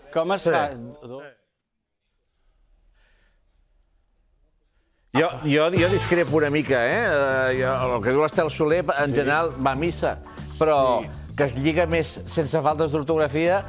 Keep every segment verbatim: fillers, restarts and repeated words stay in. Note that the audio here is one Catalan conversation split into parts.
Com es fa? Jo, jo, jo discrepo una mica, eh? El que diu l'Estel Soler, en general, va a missa, però que es lliga més sense faltes d'ortografia,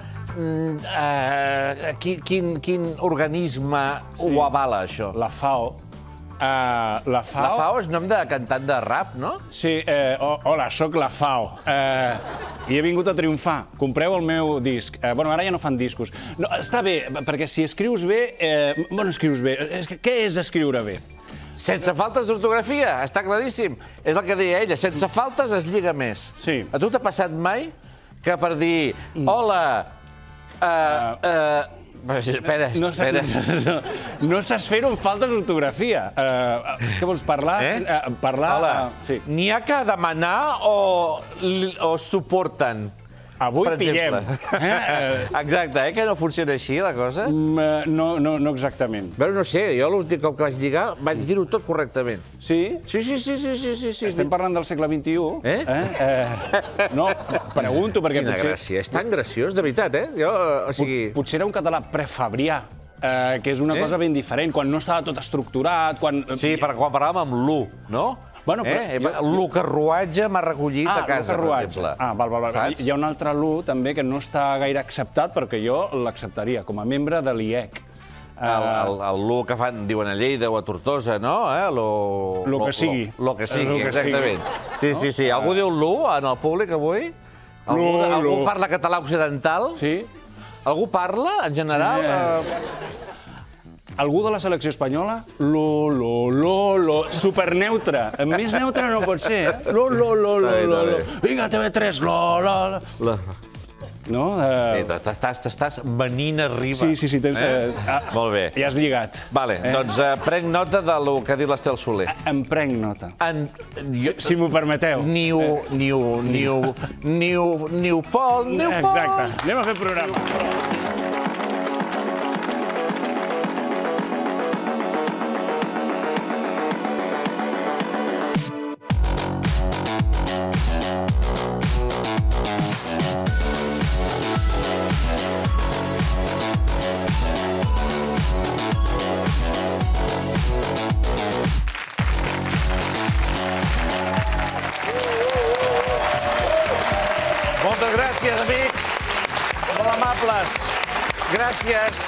eh, quin, quin, quin organisme ho avala, això? La FAO. Uh, la FAO... La FAO és nom de cantant de rap, no? Sí, eh, hola, sóc la FAO. Eh, I he vingut a triomfar. Compreu el meu disc. Eh, bueno, ara ja no fan discos. No, està bé, perquè si escrius bé... Eh, bueno, escrius bé. Què és escriure bé? Sense faltes d'ortografia, està claríssim. És el que deia ella, sense faltes es lliga més. Sí. A tu t'ha passat mai que per dir hola... Uh, uh, Espera, no, espera. No, no saps fer-ho amb faltes d'ortografia. Uh, què vols, parlar? Eh? Uh, parlar... Hola. Uh, sí. N'hi ha que demanar o, o suporten? Avui pillem. Eh? Exacte, eh? Que no funciona així, la cosa? Mm, no, no, no exactament. Però no sé, jo l'últim cop que vaig lligar vaig dir-ho tot correctament. Sí? Sí, sí, sí, sí, sí, sí, sí. Estem parlant del segle vint-i-u? Eh? eh? eh no, pregunto perquè Quina potser... gràcia, és tan graciós, de veritat, eh? Jo, o sigui... Potser era un català prefabrià, eh, que és una eh? cosa ben diferent, quan no estava tot estructurat, quan... Sí, per, quan parlàvem amb l'u, no? Bueno, però, eh? jo... L'u carruatge m'ha recollit ah, a casa, per exemple. Ah, val, val, val. Saps? Hi ha un altre l'u també que no està gaire acceptat, perquè jo l'acceptaria com a membre de l'I E C. L'u que fan, diuen a Lleida o a Tortosa, no? Lo, lo que sigui. Lo, lo que sigui, exactament. Sí, sí, sí. Algú diu l'u en el públic avui? Algú, algú parla català occidental? Sí. Algú parla, en general? Sí. Algú de la selecció espanyola? Lo, lo, lo, lo... Superneutre. Més neutre no pot ser, eh? Lo, lo, lo, lo, lo, lo. Vinga, T V tres, lo, lo, lo. No? T'estàs venint arriba. Sí, sí, sí. Tens... Molt bé. Ja has lligat. Vale, doncs prenc nota del que ha dit l'Estel Soler. Em prenc nota. Si m'ho permeteu. Niu, niu, niu, niu, niu, Pol, niu, Pol. Exacte. Anem a fer programa. Moltes gràcies, amics. Molt amables. Gràcies.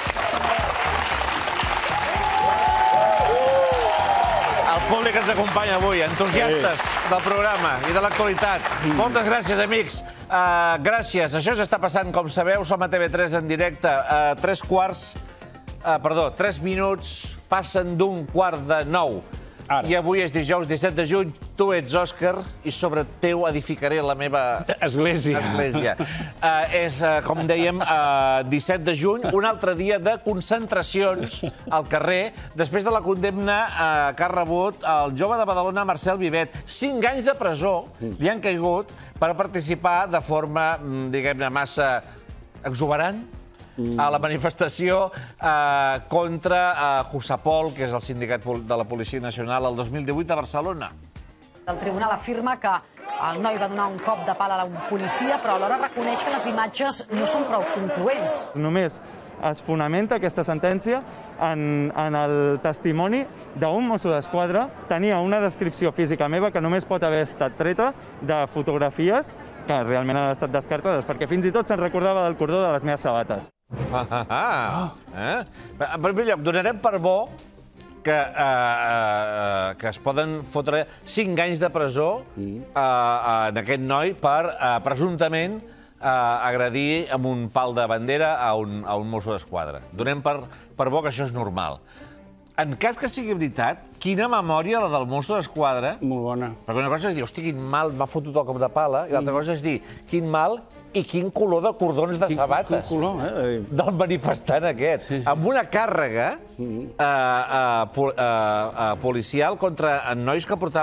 El públic ens acompanya avui, entusiastes del programa i de l'actualitat. Moltes gràcies, amics. Uh, gràcies. Això s'està passant, com sabeu, som a T V tres en directe. Uh, tres quarts... Uh, perdó, tres minuts passen d'un quart de nou. Ara. I avui és dijous disset de juny, tu ets Òscar i sobre teu edificaré la meva... Església. Església. Uh, és, uh, com dèiem, uh, disset de juny, un altre dia de concentracions al carrer, després de la condemna uh, que ha rebut el jove de Badalona, Marcel Vivet. Cinc anys de presó li han caigut per participar de forma, diguem-ne, massa exuberant a la manifestació eh, contra eh, Jusapol, que és el sindicat de la Policia Nacional, el dos mil divuit a Barcelona. El tribunal afirma que el noi va donar un cop de pala a la policia, però alhora reconeix que les imatges no són prou concloents. Només es fonamenta aquesta sentència en, en el testimoni d'un mosso d'esquadra. Tenia una descripció física meva que només pot haver estat treta de fotografies que realment han estat descartades, perquè fins i tot se'n recordava del cordó de les meves sabates. Ah, ah, ah. Eh? En primer lloc, donarem per bo que, eh, eh, que es poden fotre cinc anys de presó eh, en aquest noi per eh, presumptament eh, agredir amb un pal de bandera a un, a un mosso d'esquadra. Donem per, per bo que això és normal. En cas que sigui veritat, quina memòria la del mosso d'esquadra. Molt bona. Perquè una cosa és dir, hosti, quin mal, m'ha fotut el cop de pala, i l'altra cosa és dir, quin mal i quin color de cordons de sabates. Quin color, eh? Del manifestant aquest. Amb una càrrega eh, eh, policial contra nois que portaven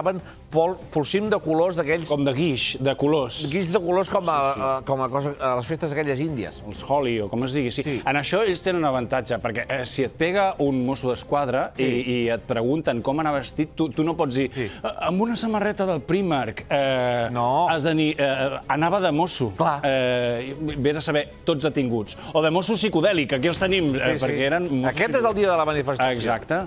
polsim de colors d'aquells... Com de guix, de colors. Guix de colors com a les festes aquelles índies. Els Holi, o com es digui, sí. En això ells tenen un avantatge, perquè si et pega un mosso d'esquadra i et pregunten com anar vestit, tu no pots dir amb una samarreta del Primark. No. Has de dir, anava de mosso. Clar. Vés a saber, tots detinguts. O de mosso psicodèlic, aquí els tenim, perquè eren... Aquest és el dia de la manifestació. Exacte.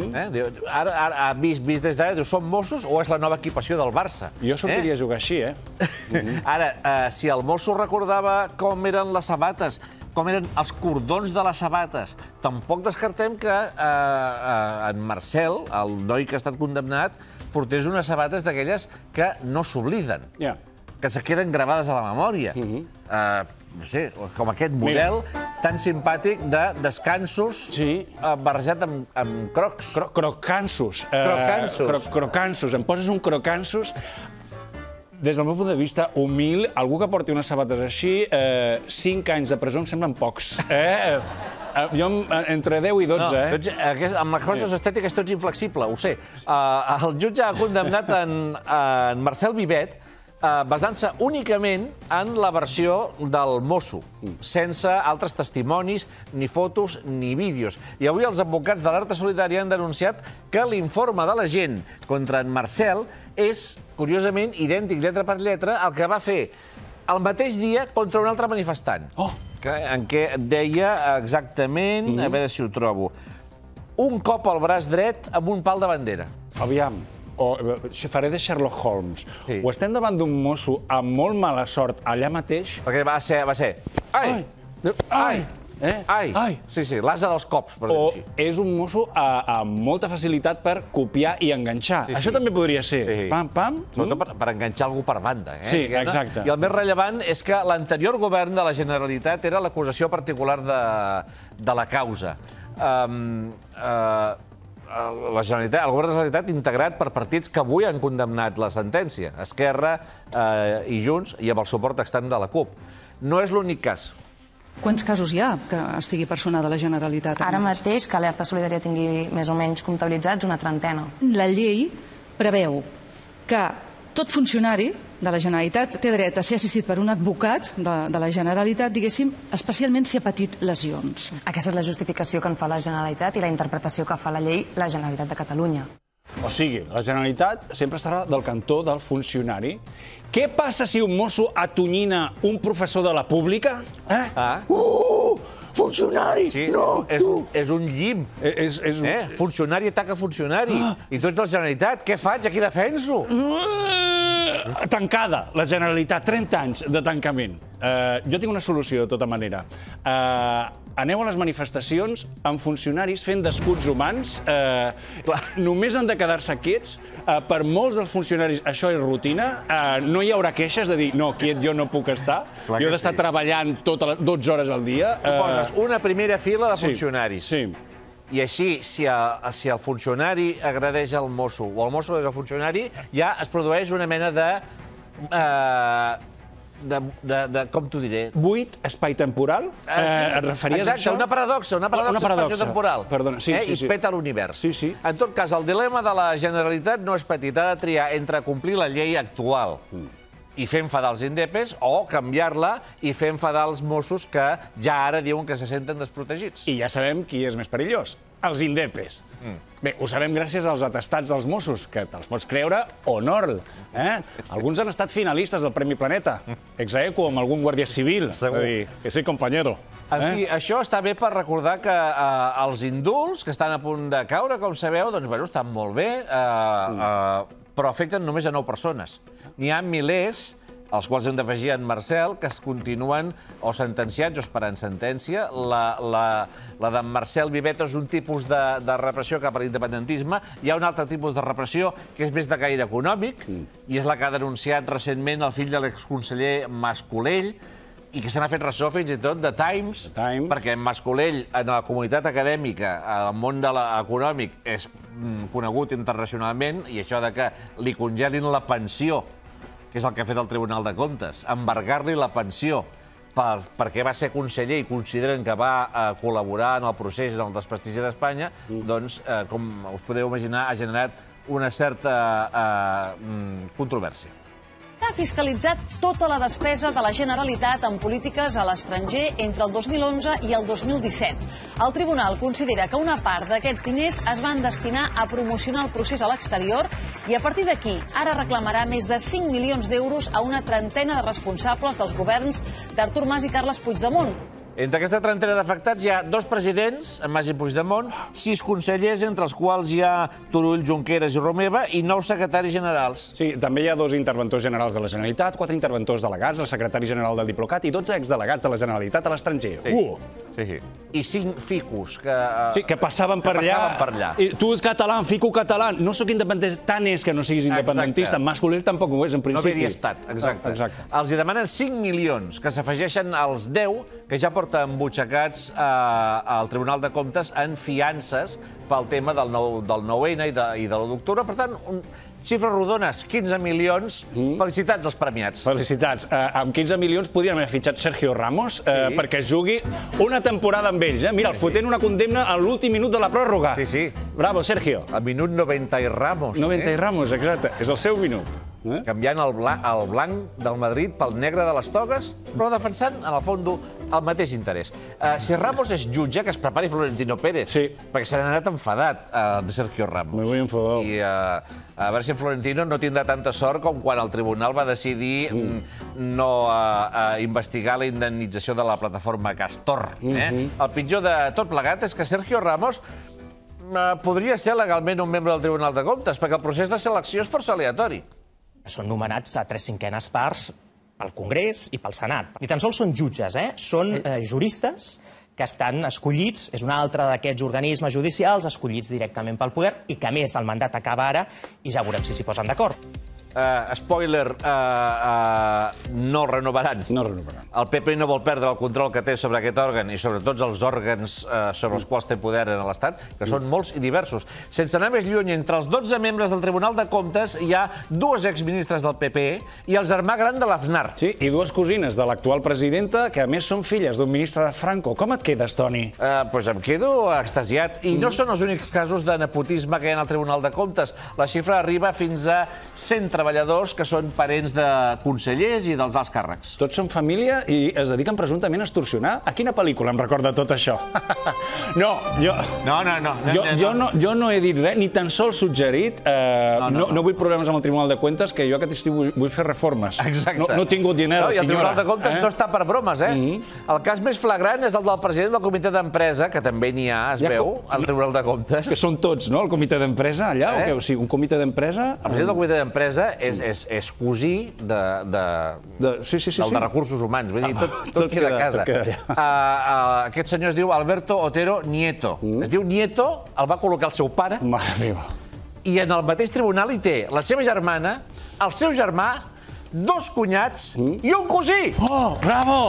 Ara, vist des d'ara, diu, són mossos o és la nova equipació del Barça? Jo sortiria a jugar així, eh? Ara, si el mosso recordava com eren les sabates, com eren els cordons de les sabates, tampoc descartem que en Marcel, el noi que ha estat condemnat, portés unes sabates d'aquelles que no s'obliden, que se queden gravades a la memòria. No sé, com aquest model tan simpàtic de descansos barrejat amb crocs. Crocansos. Crocansos. Crocansos. Em poses un crocansos... Des del meu punt de vista, humil, algú que porti unes sabates així, cinc anys de presó em semblen pocs. Jo entre deu i dotze, eh? Amb les coses estètiques tot és inflexible, ho sé. El jutge ha condemnat en Marcel Vivet basant-se únicament en la versió del mosso, sense altres testimonis, ni fotos, ni vídeos. I avui els advocats de l'Alerta Solidària han denunciat que l'informe de l'agent contra en Marcel és, curiosament, idèntic lletra per lletra al que va fer el mateix dia contra un altre manifestant, en què deia exactament, a veure si ho trobo, un cop al braç dret amb un pal de bandera. Aviam. O faré de Sherlock Holmes. O estem davant d'un mosso amb molt mala sort allà mateix... Perquè va ser... Ai! Ai! Ai! Sí, sí, l'asa dels cops, per dir-ho així. O és un mosso amb molta facilitat per copiar i enganxar. Això també podria ser. Pam, pam... Sobretot per enganxar algú per banda. Sí, exacte. I el més rellevant és que l'anterior govern de la Generalitat era l'acusació particular de la causa. La Generalitat, el govern de la Generalitat integrat per partits que avui han condemnat la sentència, Esquerra i Junts, i amb el suport extern de la CUP. No és l'únic cas. Quants casos hi ha que estigui personada la Generalitat? Ara mateix, que Alerta Solidària tingui més o menys comptabilitzats, una trentena. La llei preveu que tot funcionari de la Generalitat té dret a ser assistit per un advocat de la Generalitat, diguéssim, especialment si ha patit lesions. Aquesta és la justificació que en fa la Generalitat i la interpretació que fa la llei la Generalitat de Catalunya. O sigui, la Generalitat sempre estarà del cantó del funcionari. Què passa si un mosso atonyina un professor de la pública? Ah. Uh! Funcionari! No, tu! És un llim. Funcionari ataca funcionari. I tu ets la Generalitat. Què faig? A qui defenso? Tancada, la Generalitat. trenta anys de tancament. Jo tinc una solució, de tota manera. Aneu a les manifestacions amb funcionaris fent d'escuts humans. Només han de quedar-se quiets. Per molts dels funcionaris això és rutina. No hi haurà queixes de dir, no, quiet jo no puc estar. Jo he d'estar treballant dotze hores al dia. Tu poses una primera fila de funcionaris. Sí. I així, si el funcionari agredeix el mosso o el mosso agredeix el funcionari, ja es produeix una mena de... com t'ho diré? Buit, espai temporal? Et referies a això? Exacte, una paradoxa, una paradoxa espaciotemporal. Perdona, sí, sí, sí. I peta l'univers. Sí, sí. En tot cas, el dilema de la Generalitat no és petit. Ha de triar entre complir la llei actual i fer enfadar els indepes, o canviar-la i fer enfadar els Mossos que ja ara diuen que se senten desprotegits. I ja sabem qui és més perillós, els indepes. Bé, ho sabem gràcies als atestats dels Mossos, que te'ls pots creure o no. Alguns han estat finalistes del Premi Planeta, ex aequo amb algun guàrdia civil. Segur. Que soy compañero. En fi, això està bé per recordar que els indults, que estan a punt de caure, com sabeu, doncs, bueno, estan molt bé, però afecten només a nou persones. N'hi ha milers, als quals hem d'afegir en Marcel, que es continuen o sentenciats o esperant sentència. La d'en Marcel Vivet és un tipus de repressió cap a l'independentisme. Hi ha un altre tipus de repressió que és més de caire econòmic, i és la que ha denunciat recentment el fill de l'exconseller Mas-Colell, i que se n'ha fet ressò fins i tot de Times, perquè Mas-Colell, en la comunitat acadèmica, al món econòmic, és conegut internacionalment, i això de que li congelin la pensió, que és el que ha fet el Tribunal de Comptes, embargar-li la pensió perquè va ser conseller i consideren que va col·laborar en el procés en el desprestigi d'Espanya, doncs, com us podeu imaginar, ha generat una certa controvèrsia. Ha fiscalitzat tota la despesa de la Generalitat en polítiques a l'estranger entre el dos mil onze i el dos mil disset. El tribunal considera que una part d'aquests diners es van destinar a promocionar el procés a l'exterior i a partir d'aquí ara reclamarà més de cinc milions d'euros a una trentena de responsables dels governs d'Artur Mas i Carles Puigdemont. Entre aquesta trentena d'afectats hi ha dos presidents, en Mas i Puigdemont, sis consellers, entre els quals hi ha Turull, Junqueras i Romeva, i nou secretaris generals. Sí, també hi ha dos interventors generals de la Generalitat, quatre interventors delegats, el secretari general del Diplocat i dotze exdelegats de la Generalitat a l'estranger. Uh! Sí, sí. I cinc ficus que... Sí, que passaven per allà. per allà. I tu ets català, fico català. No sóc independentista, tant és que no siguis independentista. Mas Colell tampoc ho és, en principi. No hauria estat, exacte. Els hi demanen cinc milions, que s'afegeixen als deu que ja porta embutxacats al Tribunal de Comptes en fiances pel tema del nou N i de l'u d'octubre. Per tant, xifres rodones, quinze milions. Felicitats als premiats. Felicitats. Amb quinze milions podríem haver fitxat Sergio Ramos perquè jugui una temporada amb ells. Mira, el fotent una condemna a l'últim minut de la pròrroga. Sí, sí. Bravo, Sergio. Al minut noventa i Ramos. noventa i Ramos, exacte. És el seu minut. Canviant el blanc del Madrid pel negre de les togues, però defensant, en el fons, el mateix interès. Si Ramos és jutge, que es prepari Florentino Pérez, perquè se n'ha anat enfadat, Sergio Ramos. Me vull enfadar. I a veure si Florentino no tindrà tanta sort com quan el tribunal va decidir no investigar la indemnització de la plataforma Castor. El pitjor de tot plegat és que Sergio Ramos podria ser legalment un membre del Tribunal de Comptes, perquè el procés de selecció és força aleatori. Són nomenats a tres cinquenes parts pel Congrés i pel Senat. Ni tan sols són jutges, eh? Són juristes que estan escollits, és un altre d'aquests organismes judicials escollits directament pel poder i que, a més, el mandat acaba ara i ja veurem si s'hi posen d'acord. Spoiler, no el renovaran. No renovaran. El P P no vol perdre el control que té sobre aquest òrgan i sobre tots els òrgans sobre els quals té poder en l'Estat, que són molts i diversos. Sense anar més lluny, entre els dotze membres del Tribunal de Comptes hi ha dues exministres del P P i el germà gran de l'Aznar. Sí, i dues cosines de l'actual presidenta, que a més són filles d'un ministre de Franco. Com et quedes, Toni? Doncs em quedo extasiat. I no són els únics casos de nepotisme que hi ha al Tribunal de Comptes. La xifra arriba fins a cent treballadors que són parents de consellers i dels alts càrrecs. Tots són família i es dediquen presumptament a extorsionar? A quina pel·lícula em recorda tot això? No, jo... No, no, no. Jo no he dit res, ni tan sols suggerit. No vull problemes amb el Tribunal de Comptes, que jo aquest estiu vull fer reformes. Exacte. No he tingut dinero, senyora. I el Tribunal de Comptes no està per bromes, eh? El cas més flagrant és el del president del comitè d'empresa, que també n'hi ha, es veu, al Tribunal de Comptes. Que són tots, no?, el comitè d'empresa, allà? O sigui, un comitè d'empresa... El president del comitè d'empresa és cosí del de recursos humans. Vull dir, tot queda a casa. Aquest senyor es diu Alberto Otero Nieto. Es diu Nieto, el va col·locar el seu pare. Mare meva. I en el mateix tribunal hi té la seva germana, el seu germà, dos cunyats i un cosí. Oh, bravo!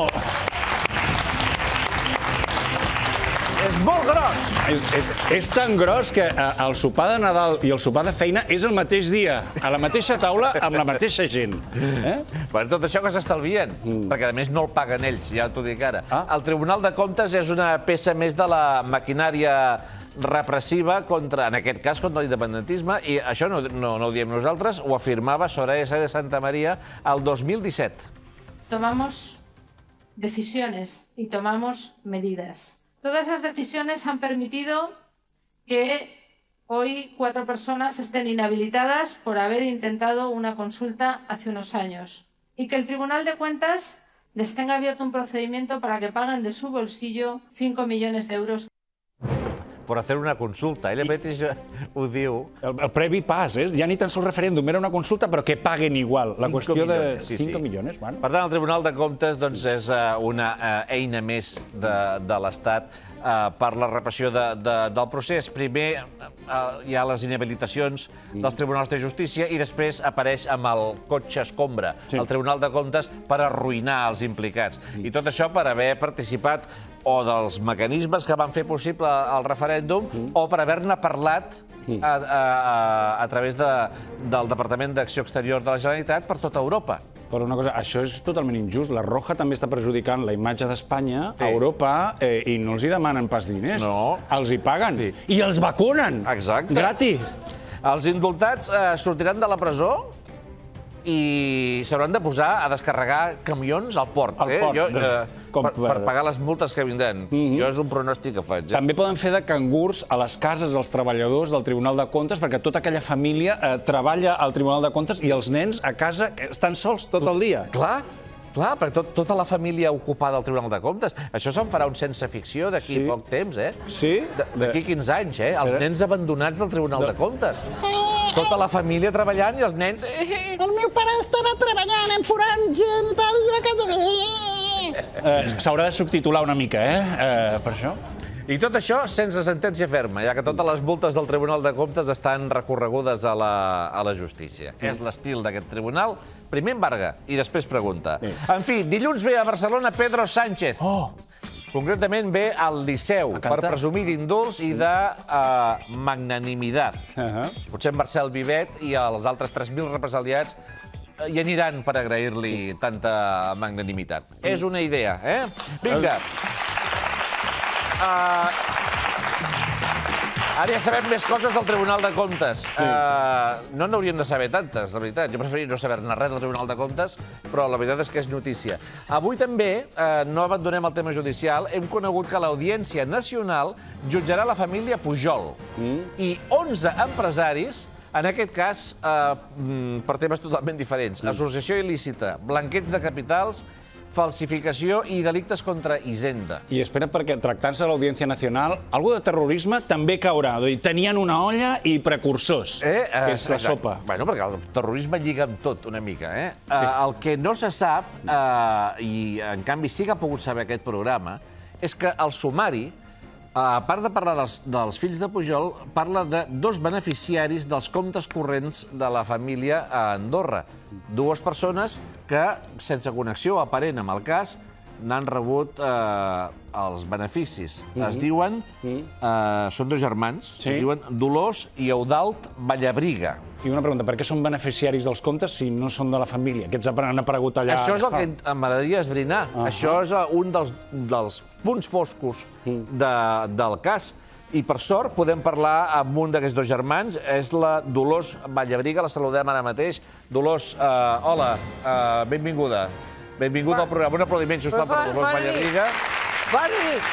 És molt gros. És tan gros que el sopar de Nadal i el sopar de feina és el mateix dia, a la mateixa taula, amb la mateixa gent. Per tot això que s'estalvien, perquè a més no el paguen ells, ja t'ho dic ara. El Tribunal de Comptes és una peça més de la maquinària repressiva contra, en aquest cas, contra l'independentisme, i això no ho diem nosaltres, ho afirmava Soraya Sáenz de Santamaría el dos mil disset. Tomamos decisiones y tomamos medidas. Todas esas decisiones han permitido que hoy cuatro personas estén inhabilitadas por haber intentado una consulta hace unos años y que el Tribunal de Cuentas les tenga abierto un procedimiento para que paguen de su bolsillo cinco millones de euros. Per fer una consulta. Ella mateix ho diu. El previ pas, eh? Ja ni tan sols referèndum, era una consulta, però que paguen igual. La qüestió de cinc milions. Per tant, el Tribunal de Comptes és una eina més de l'Estat per la repressió del procés. Primer hi ha les inhabilitacions dels tribunals de justícia i després apareix amb el cotxe escombra, el Tribunal de Comptes, per arruïnar els implicats. I tot això per haver participat o dels mecanismes que van fer possible el referèndum o per haver-ne parlat a través del Departament d'Acció Exterior de la Generalitat per tota Europa. Però una cosa, això és totalment injust. La Roja també està perjudicant la imatge d'Espanya a Europa i no els hi demanen pas diners. No. Els hi paguen. I els vacunen. Exacte. Gratis. Els indultats sortiran de la presó i s'hauran de posar a descarregar camions al port, per pagar les multes que vindran. Jo és un pronòstic que faig. També poden fer de cangurs a les cases dels treballadors del Tribunal de Comptes, perquè tota aquella família treballa al Tribunal de Comptes i els nens a casa estan sols tot el dia. Clar, clar, perquè tota la família ocupada al Tribunal de Comptes. Això se'n farà un sense ficció d'aquí poc temps, eh? Sí? D'aquí quinze anys, eh? Els nens abandonats del Tribunal de Comptes. Tota la família treballant i els nens... El meu pare estava treballant en forant genital i a casa meva. S'haurà de subtitular una mica, eh? Per això. I tot això sense sentència ferma, ja que totes les multes del Tribunal de Comptes estan recorregudes a la justícia. És l'estil d'aquest tribunal. Primer embarga i després pregunta. En fi, dilluns ve a Barcelona Pedro Sánchez. Concretament ve al Liceu per presumir d'indults i de magnanimitat. Potser en Marcel Vivet i els altres tres mil represaliats hi aniran per agrair-li tanta magnanimitat. És una idea, eh? Vinga. Ara ja sabem més coses del Tribunal de Comptes. No n'hauríem de saber tantes, la veritat. Jo preferiria no saber-ne res del Tribunal de Comptes, però la veritat és que és notícia. Avui també, no abandonem el tema judicial, hem conegut que l'Audiència Nacional jutjarà la família Pujol i onze empresaris, en aquest cas, per temes totalment diferents. Associació il·lícita, blanqueig de capitals, falsificació i delictes contra Hisenda. I espera, perquè tractant-se de l'Audiència Nacional, algú de terrorisme també caurà. Tenien una olla i precursors, que és la sopa. Bueno, perquè el terrorisme lliga amb tot una mica. El que no se sap, i en canvi sí que ha pogut saber aquest programa, és que el sumari, a part de parlar dels fills de Pujol, parla de dos beneficiaris dels comptes corrents de la família a Andorra. Dues persones que, sense connexió aparent amb el cas, n'han rebut els beneficis. Es diuen, són dos germans, es diuen Dolors i Eudald Vallabriga. I una pregunta, per què són beneficiaris dels comptes si no són de la família? Aquests han aparegut allà... Això és el que m'agradaria esbrinar. Això és un dels punts foscos del cas. I, per sort, podem parlar amb un d'aquests dos germans. És la Dolors Vallabriga, la saludem ara mateix. Dolors, hola, benvinguda. Benvinguda al programa. Un aplaudiment, sisplau, per Dolors Vallabriga. Bona nit.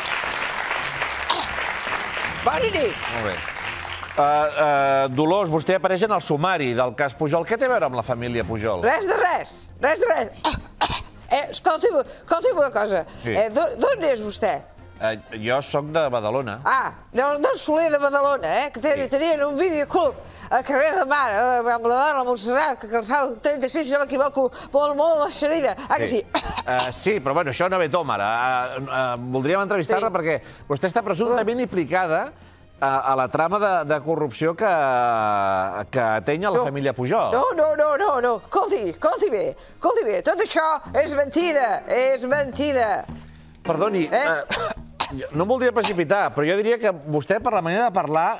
Bona nit. Molt bé. Dolors, vostè apareix en el sumari del cas Pujol. Què té a veure amb la família Pujol? Res de res, res de res. Escolti'm una cosa, d'on és vostè? Jo sóc de Badalona. Ah, del Soler de Badalona, eh? Que tenien un videoclub al carrer de Mar, amb la dona Montserrat, que calçava trenta-sis, si no m'equivoco, molt, molt la xerida. Ah, que sí? Sí, però bueno, això no ve tom ara. Voldríem entrevistar-la perquè vostè està presumptament implicada a la trama de corrupció que ateny a la família Pujol. No, no, no, no, no. Escolti, escolti bé, escolti bé. Tot això és mentida, és mentida. Perdoni, no em voldria precipitar, però jo diria que vostè, per la manera de parlar,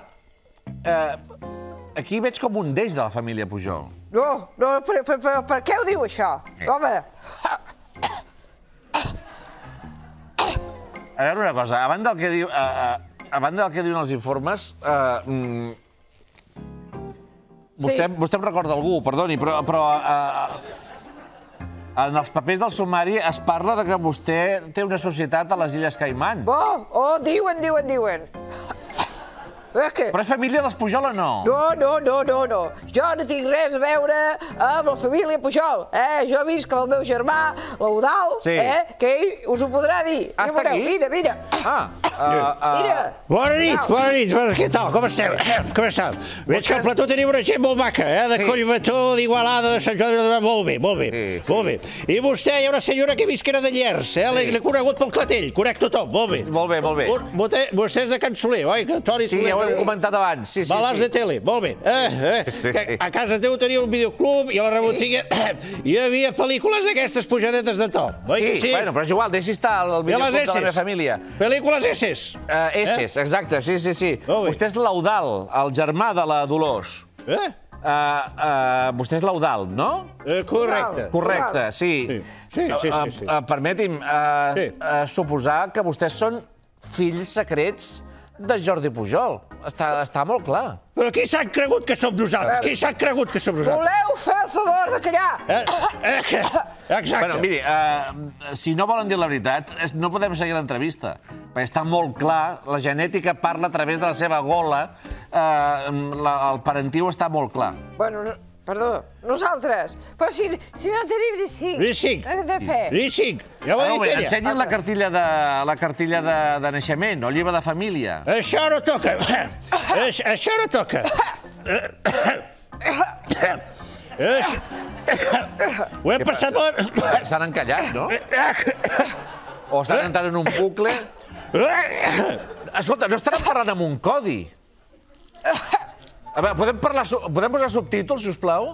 aquí veig com un deix de la família Pujol. No, no, però per què ho diu, això? Home... A veure una cosa, a banda del que diu... A banda del que diuen els informes, vostè em recorda algú, perdoni, però en els papers del sumari es parla que vostè té una societat a les Illes Caimán. Oh, oh, diuen, diuen, diuen. Però és família dels Pujol o no? No, no, no, no, no. Jo no tinc res a veure amb la família Pujol. Jo visc amb el meu germà, l'Eudald, que ell us ho podrà dir. Ah, està aquí? Mira, mira. Ah. Mira. Bona nit, bona nit. Què tal? Com esteu? Com esteu? Veig que al plató teniu una gent molt maca, eh? De Collbató, d'Igualada, de Sant Joan de... Molt bé, molt bé. Molt bé. I vostè, hi ha una senyora que he vist que era de Llers, eh? L'he conegut pel Clatell. Conec tothom. Molt bé. Molt bé, molt bé. Vostè és de Can Soler, oi? Sí, ja ho hem comentat abans. Balars de tele, molt bé. A casa teu tenia un videoclub i a la rebotiga hi havia pel·lícules d'aquestes pujadetes de to. Sí, bueno, però és igual, deixi estar el videoclub de la meva família. Pel·lícules esses. Esses, exacte, sí, sí, sí. Vostè és l'Eudald, el germà de la Dolors. Eh? Vostè és l'Eudald, no? Correcte. Correcte, sí. Permeti'm suposar que vostès són fills secrets de Jordi Pujol. Està molt clar. Però qui s'ha cregut que som nosaltres? Qui s'ha cregut que som nosaltres? Voleu fer el favor de callar? Exacte. Bueno, miri, si no volen dir la veritat, no podem seguir l'entrevista, perquè està molt clar, la genètica parla a través de la seva gola, el parentiu està molt clar. Bueno, perdó, nosaltres, però si no tenim ni cinc, ni cinc, de fer. Ni cinc, ja ho ha dit ella. Ensenyi'm la cartilla de naixement, o llibre de família. Això no toca, això no toca. Ho hem passat molt... S'han encallat, no? O estan entrant en un bucle? Escolta, no estaran parlant amb un codi? A veure, podem parlar... Podem posar subtítols, sisplau?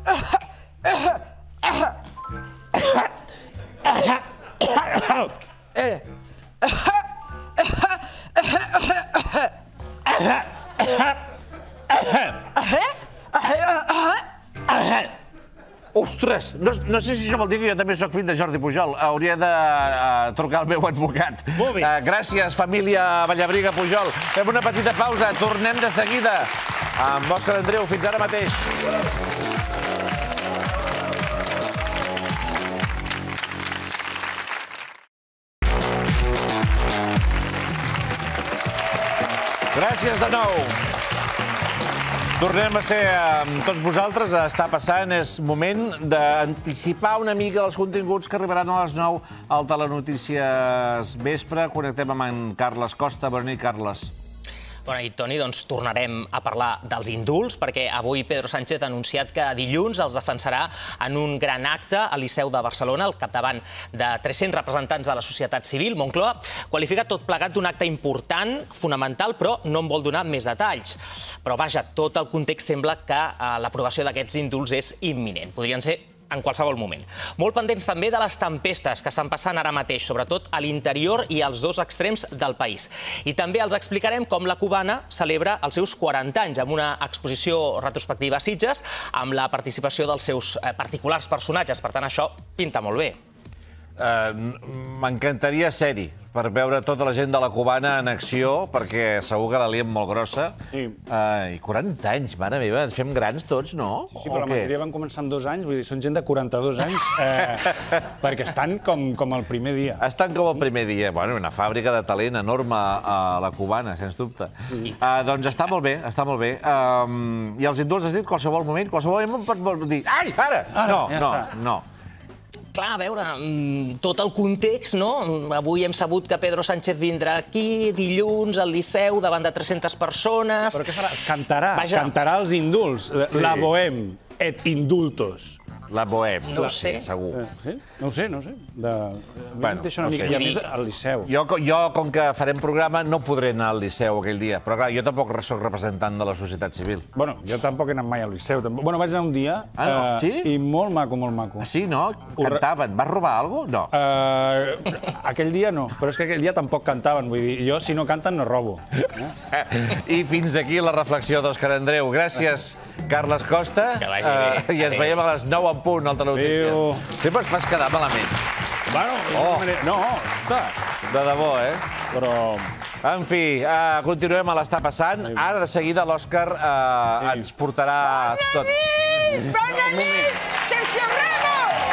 Ostres, no sé si això vol dir que jo també soc fill de Jordi Pujol. Hauria de trucar al meu advocat. Gràcies, família Vallabriga Pujol. Fem una petita pausa, tornem de seguida amb Òscar Andreu. Fins ara mateix. Gràcies de nou. Tornem a ser amb tots vosaltres. Està passant, és moment d'anticipar una mica els continguts que arribaran a les nou al Telenotícies Vespre. Connectem amb en Carles Costa. Bona nit, Carles. Bona nit, Toni. Doncs tornarem a parlar dels indults, perquè avui Pedro Sánchez ha anunciat que dilluns els defensarà en un gran acte al Liceu de Barcelona, al capdavant de tres-cents representants de la societat civil. Moncloa qualifica tot plegat d'un acte important, fonamental, però no en vol donar més detalls. Però vaja, tot el context sembla que l'aprovació d'aquests indults és imminent. Podrien ser en qualsevol moment. Molt pendents també de les tempestes que estan passant ara mateix, sobretot a l'interior i als dos extrems del país. I també els explicarem com la cubana celebra els seus quaranta anys amb una exposició retrospectiva a Sitges amb la participació dels seus particulars personatges. Per tant, això pinta molt bé. M'encantaria ser-hi per veure tota la gent de la cubana en acció, perquè segur que la liem molt grossa. I quaranta anys, mare meva, ens fem grans tots, no? Sí, però la majoria van començar amb dos anys, vull dir, són gent de quaranta-dos anys, perquè estan com el primer dia. Estan com el primer dia. Bueno, una fàbrica de talent enorme a la cubana, sens dubte. Doncs està molt bé, està molt bé. I els indults has dit qualsevol moment, qualsevol moment pot dir, ai, ara! No, no, no. Clar, a veure, tot el context, no? Avui hem sabut que Pedro Sánchez vindrà aquí, dilluns, al Liceu, davant de tres-centes persones... Però què farà? Es cantarà, cantarà els indults. La Bohème et indultos. La Bohème, no ho sé. Segur. No ho sé, no ho sé. Em deixa una mica... I a més, al Liceu. Jo, com que farem programa, no podré anar al Liceu aquell dia. Però clar, jo tampoc soc representant de la societat civil. Bueno, jo tampoc he anat mai al Liceu. Bueno, vaig anar un dia i molt maco, molt maco. Ah, sí, no? Cantaven. Vas robar alguna cosa? No. Aquell dia no, però és que aquell dia tampoc cantaven. Vull dir, jo, si no canten, no robo. I fins aquí la reflexió d'Òscar Andreu. Gràcies, Carles Costa. Que vagi bé. I ens veiem a les nou en punt al Telenotícies. Sempre es fas quedar malament. Bueno, no, està. De debò, eh? Però... En fi, continuem a l'Està Passant. Ara, de seguida, l'Òscar ens portarà tot. Bona nit! Bona nit! Sergio Ramos!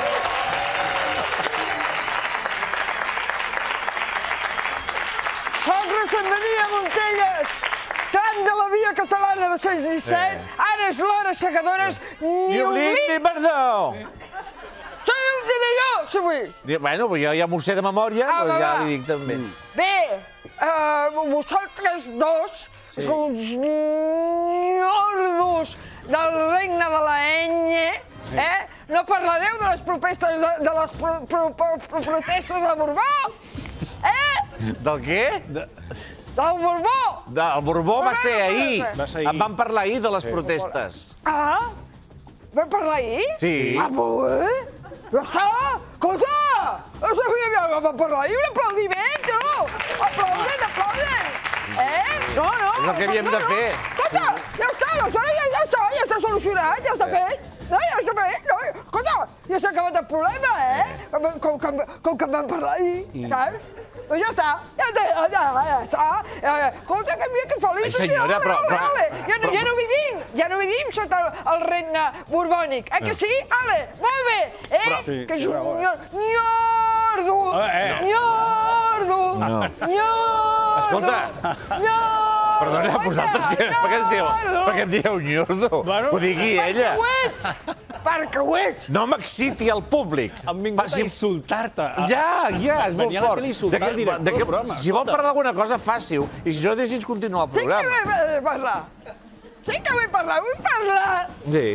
Soc Rosa Maria Montelles, tant de la via catalana de cent disset, ara és l'hora segadores... Ni oblit ni perdó! Soy un diré jo, si vull. Bueno, jo ja m'ho sé de memòria, doncs ja li dic també. Bé, vosaltres dos sou uns ñordos del regne de la enya, eh? No parlareu de les protestes de les protestes de Borbó, eh? Del què? Del Borbó. El Borbó va ser ahir. En vam parlar ahir de les protestes. Ah? Vam parlar ahir? Sí. Ah, molt bé. Ja està! Escolta! Vam parlar ahir, un aplaudiment, no? Aplauden, aplauden! Eh? No, no. És el que havíem de fer. Escolta, ja està, ja està, ja està solucionat, ja està fet. No, ja està fet, no. Escolta, ja s'ha acabat el problema, eh? Com que vam parlar ahir, saps? Doncs ja està, ja està, ja està. Escolta, que mira que feliç. Ai, senyora, però... Ja no vivim, ja no vivim sota el regne borbònic. Eh que sí? Ale, molt bé. Eh? Que és un nyordo. Nyordo. Nyordo. Escolta. Perdona, vosaltres què? Per què es diu? Per què em dieu nyordo? Ho digui ella. Perquè ho ets. Perquè ho ets. No m'exciti el públic. Han vingut a insultar-te. Ja, ja, és molt Venia a la fort. tele a insultar el director del programa. Si vol parlar d'alguna cosa, faci-ho. I si no, deixi'ns continuar el programa. Sí que vull parlar. Sí que vull parlar. Vull parlar Sí.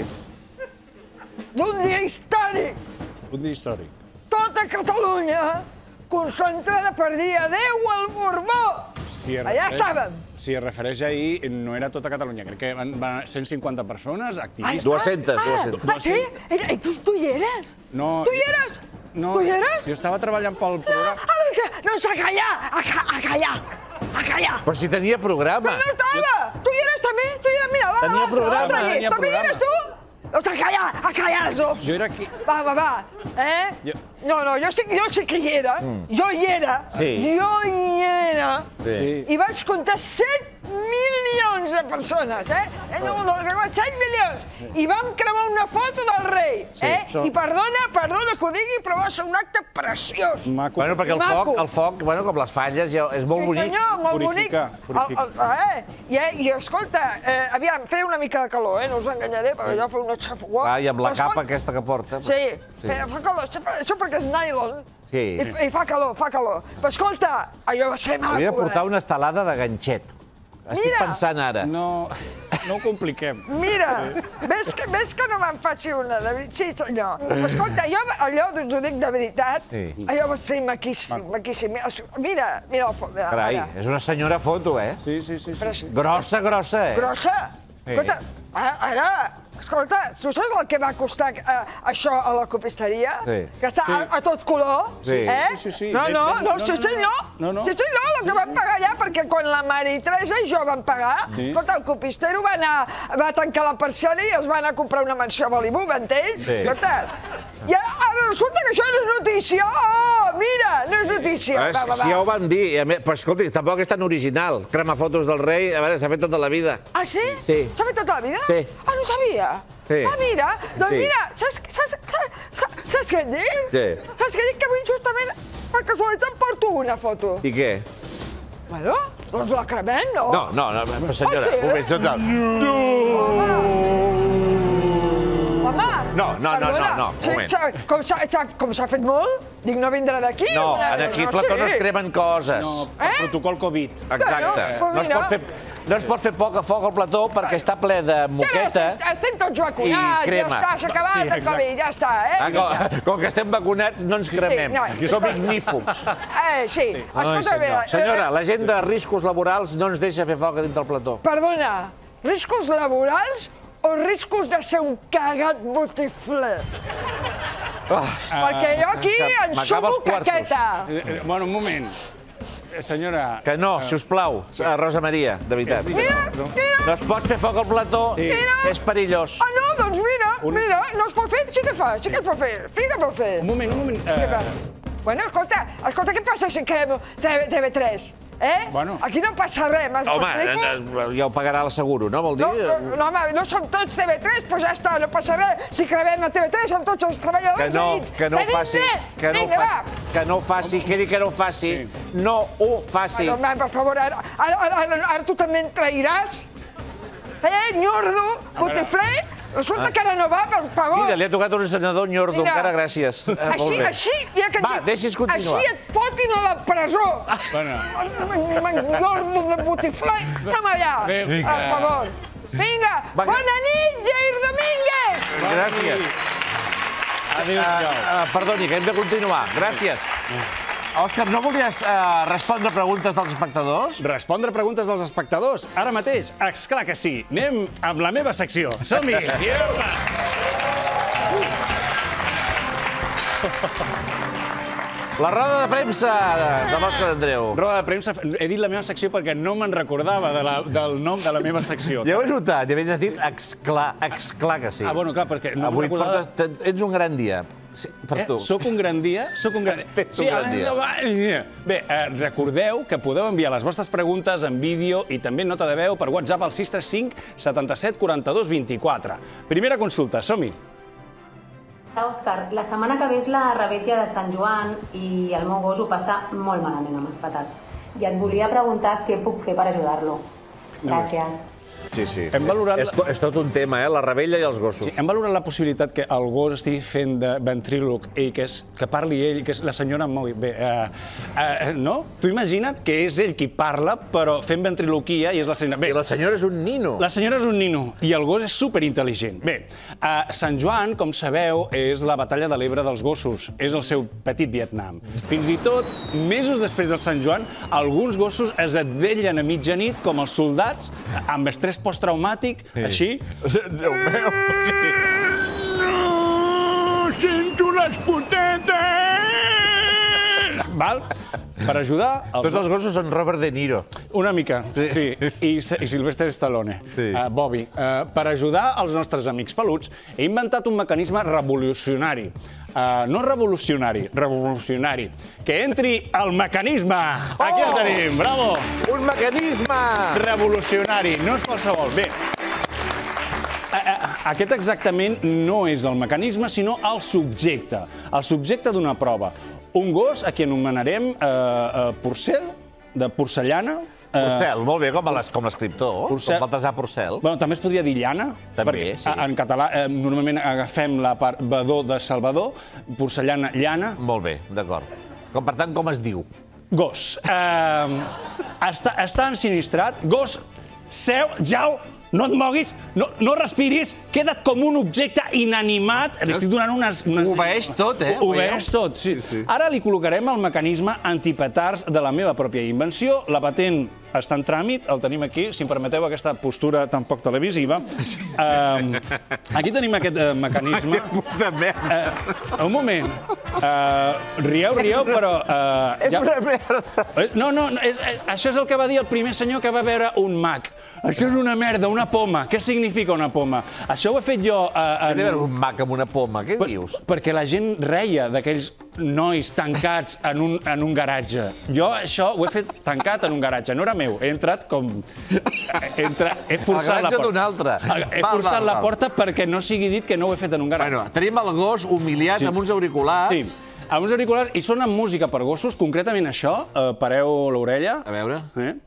d'un dia històric. Un dia històric. Tota Catalunya concentrada per dir adéu al Borbó. Allà estàvem. Si es refereix a ahir, no era tota Catalunya. Crec que van cent cinquanta persones, activistes. dues-centes, dues-centes. Ah, sí? I tu hi eres? No. Tu hi eres? No. Tu hi eres? Jo estava treballant pel programa. Doncs a callar, a callar, a callar. Però si tenia programa. No estava. Tu hi eres també? Tu hi eres, mira, l'altre. Tenia programa, tenia També hi programa. eres tu? Doncs a callar, a callar els dos. Jo era aquí. Va, va, va. Eh? No, no, jo sí, jo sí que hi era. Jo hi era. Sí. Jo hi era. Sí. I vaig comptar set milions de persones, eh? No, no, set milions. I vam cremar una foto del rei, eh? I perdona, perdona que ho digui, però va ser un acte preciós. Maco. Bueno, perquè el foc, el foc, bueno, com les falles, ja és molt bonic. Sí, senyor, molt bonic. Purifica, purifica. Eh? I, I, escolta, eh, aviam, feia una mica de calor, eh? No us enganyaré, perquè jo feia una xafuà. Ah, i amb la capa aquesta que porta. Sí, feia, fa calor, això, això perquè és nylon. Sí. I, I fa calor, fa calor. Però escolta, allò va ser maco. Hauria de portar una estelada de ganxet. Estic Mira. pensant ara. No, no ho compliquem. Mira, ves que, ves que no me'n faci una, de veritat. Sí, senyor. Escolta, jo, allò, us ho dic de veritat, Sí. allò va ser maquíssim, maquíssim. Mira, mira el foto. Carai, és una senyora foto, eh? Sí, sí, sí. sí. Grossa, grossa, eh? Grossa. Escolta, ara, escolta, tu saps el que va costar eh, això a la copisteria? Sí. Que està a, a tot color, Sí. eh? Sí, sí, sí. No, no, Ben- no, ben- sí, no, no, sí, no. no. No, no. Sí, sí, no, el que vam pagar allà, perquè quan la Mari Teresa i jo vam pagar, Sí. escolta, el copistero va anar, va tancar la persiana i es va anar a comprar una mansió a Malibu, m'entens? Sí. Escolta, i ara resulta que això no és notícia. Oh, mira, no és notícia. Eh, Va, va, sí, ja ho va. vam dir. I a més- Però escolti, tampoc és tan original. Cremar fotos del rei, a veure, s'ha fet tota la vida. Ah, sí? Sí. S'ha fet tota la vida? Sí. Ah, no sabia. Sí. Ah, mira, doncs Sí. mira, saps, saps, saps, saps què et dic? Sí. Saps què et dic? Que avui justament, per casualitat, porto una foto. I què? Bueno, doncs la cremem, no? No, no, no, però senyora, Ah, sí? un moment, total. Home, No, no, no, perdona, no, no, un sí, moment. s'ha- Com s'ha s'ha- com s'ha fet molt, dic, no vindrà d'aquí. No, una- en aquí no, al plató sí. no es cremen coses. No, Eh? el protocol Covid. Exacte. Bueno, No es pot fer, no es pot fer poc a foc al plató perquè està ple de Ja no, moqueta. estem, estem tots I vacunats, ja crema. està, s'ha acabat Sí, el exacte. Covid, ja està, eh? Ah, com, com que estem vacunats, no ens cremem. Sí, no. Som ignífugs. Eh, sí. Ai, Escolta, bé, senyor. eh, Senyora, la gent de riscos laborals no ens deixa fer foc a dintre el plató. Perdona, riscos laborals o riscos de ser un cagat botifler? Oh, Perquè jo aquí m'acaba enxumo els quartos. caqueta. Eh, eh, Bueno, un moment. Eh, Senyora... que no, si us plau, Rosa Maria, de veritat. Mira, mira. No es pot fer foc al plató, és perillós. Ah, no, doncs mira, mira, no es pot fer, sí que fa, sí que es pot fer, sí que es pot fer. Un moment, un moment. Sí que fa. Bueno, escolta, escolta, què passa si cremo T V tres? Eh? Bueno. Aquí no passa res, m'explico? Home, ja ho pagarà el seguro, no? Vol dir? No, no, no, home, no som tots T V tres, però ja està, no passa res. Si cremem a T V tres, som tots els treballadors. Que no, veïns. que no ho Venim faci, bé. que no ho Vinga, faci, va. que no ho faci, que digui que no ho faci, no ho faci. Bueno, home, per favor, ara, ara, ara, ara, ara tu també en trairàs? Eh, nyordo, botifler? Resulta que ara no va, per favor. Mira, li ha tocat un senador nyordo, Mira. encara gràcies. Eh, molt Així, bé. així, ja que et Va, dic, deixi'ns continuar. Així et fotin a la presó. Bueno. Nyordo de botifler. Anem allà, Vinga. per favor. Vinga, Va. bona nit, Jair Domínguez! Gràcies. Adéu-siau. Uh, uh, perdoni, que hem de continuar. Gràcies. Òscar, no volies uh, respondre preguntes dels espectadors? Respondre preguntes dels espectadors? Ara mateix? Esclar que sí. Anem amb la meva secció. Som-hi! Mierda! La roda de premsa de l'Òscar Andreu. Roda de premsa, he dit la meva secció perquè no me'n recordava del nom de la meva secció. Ja ho he notat, i a més has dit exclar que sí. Ah, bueno, clar, perquè no me'n recordava... Ets un gran dia. Per tu. Soc un gran dia? Soc un gran dia. Ets un gran dia. Bé, recordeu que podeu enviar les vostres preguntes en vídeo i també en nota de veu per WhatsApp al sis tres cinc setanta-set quaranta-dos vint-i-quatre. Primera consulta, som-hi. Òscar, la setmana que ve és la rebètia de Sant Joan i el meu gos ho passa molt malament amb els petards. I et volia preguntar què puc fer per ajudar-lo. Gràcies. Sí, sí. Hem valorat... És tot un tema, eh? La rebella i els gossos. Hem valorat la possibilitat que el gos estigui fent de ventríloc i que parli ell, que la senyora em mogui. Bé, no? Tu imagina't que és ell qui parla, però fent ventriloquia i és la senyora... I la senyora és un nino. La senyora és un nino i el gos és superintel·ligent. Bé, Sant Joan, com sabeu, és la batalla de l'Ebre dels gossos. És el seu petit Vietnam. Fins i tot, mesos després del Sant Joan, alguns gossos es advellen a mitjanit com els soldats amb estrès posttraumàtic, així. Déu meu! No, sento les potetes! Val? Per ajudar... Tots els gossos són Robert De Niro. Una mica, sí. I Sylvester Stallone, Bobby. Per ajudar els nostres amics peluts, he inventat un mecanisme revolucionari. No revolucionari, revolucionari. Que entri el mecanisme. Aquí el tenim, bravo! Un mecanisme! Revolucionari, no és qualsevol. Bé, aquest exactament no és el mecanisme, sinó el subjecte. El subjecte d'una prova. Un gos a qui anomenarem Porcel, de porcellana. Porcel, molt bé, com l'escriptor, com Baltasar Porcel. També es podria dir llana. També, sí. En català, normalment agafem la part badó de Salvador, porcellana, llana. Molt bé, d'acord. Per tant, com es diu? Gos. Està ensinistrat. Gos, seu, jau, no et moguis, no respiris, queda't com un objecte inanimat. Li estic donant unes... Obeeix tot, eh? Obeeix tot, sí. Ara li col·locarem el mecanisme antipetards de la meva pròpia invenció. La patent està en tràmit, el tenim aquí, si em permeteu aquesta postura tan poc televisiva. Aquí tenim aquest mecanisme. Puta merda! Un moment. Rieu, rieu, però... És una merda! No, no, això és el que va dir el primer senyor que va veure un mag. Això és una merda, una poma. Què significa una poma? Això ho he fet jo... Què té a veure un mag amb una poma? Què dius? Perquè la gent reia d'aquells nois tancats en un garatge. Jo això ho he fet tancat en un garatge. No era meu. He entrat com... He forçat la porta. El garatge d'un altre. He forçat la porta perquè no sigui dit que no ho he fet en un garatge. Bueno, tenim el gos humiliat amb uns auriculars. Sí, amb uns auriculars i sona música per gossos, concretament això. Pareu l'orella. A veure.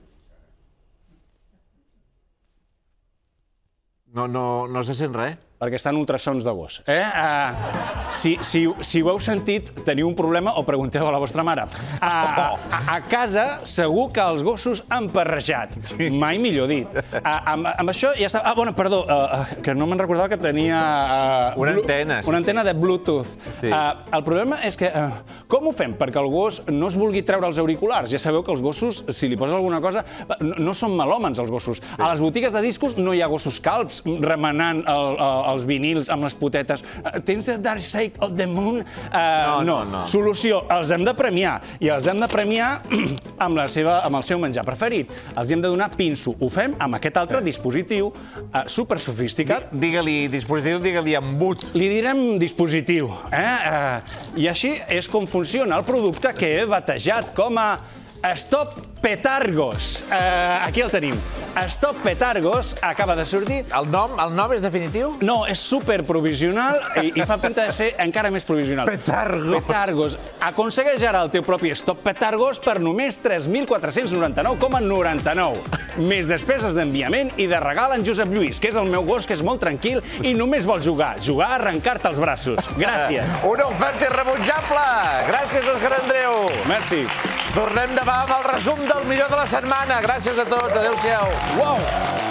No se sent res. Perquè estan ultrasons de gos. Si ho heu sentit, teniu un problema o pregunteu a la vostra mare. A casa, segur que els gossos han perrejat. Mai millor dit. Amb això ja està... Ah, bueno, perdó, que no me'n recordava que tenia... Una antena. Una antena de Bluetooth. El problema és que... Com ho fem perquè el gos no es vulgui treure els auriculars? Ja sabeu que els gossos, si li poses alguna cosa... No són melòmens, els gossos. A les botigues de discos no hi ha gossos calbs remenant els vinils amb les potetes. Tens the dark side of the moon? No, no. Solució, els hem de premiar. I els hem de premiar amb el seu menjar preferit. Els hem de donar pinso. Ho fem amb aquest altre dispositiu super sofisticat. Digue-li dispositiu, digue-li embut. Li direm dispositiu. I així és com funciona el producte que he batejat com a Stop Petargos. Aquí el tenim. Stop Petargos acaba de sortir. El nom és definitiu? No, és superprovisional i fa pinta de ser encara més provisional. Petargos. Petargos. Aconsegueix ara el teu propi Stop Petargos per només tres mil quatre-cents noranta-nou coma noranta-nou. Més despeses d'enviament i de regal en Josep Lluís, que és el meu gos, que és molt tranquil i només vol jugar. Jugar a arrencar-te els braços. Gràcies. Una oferta irrebutjable. Gràcies, Òscar Andreu. Merci. Tornem demà amb el resum del millor de la setmana. Gràcies a tots. Adéu-siau. Uau!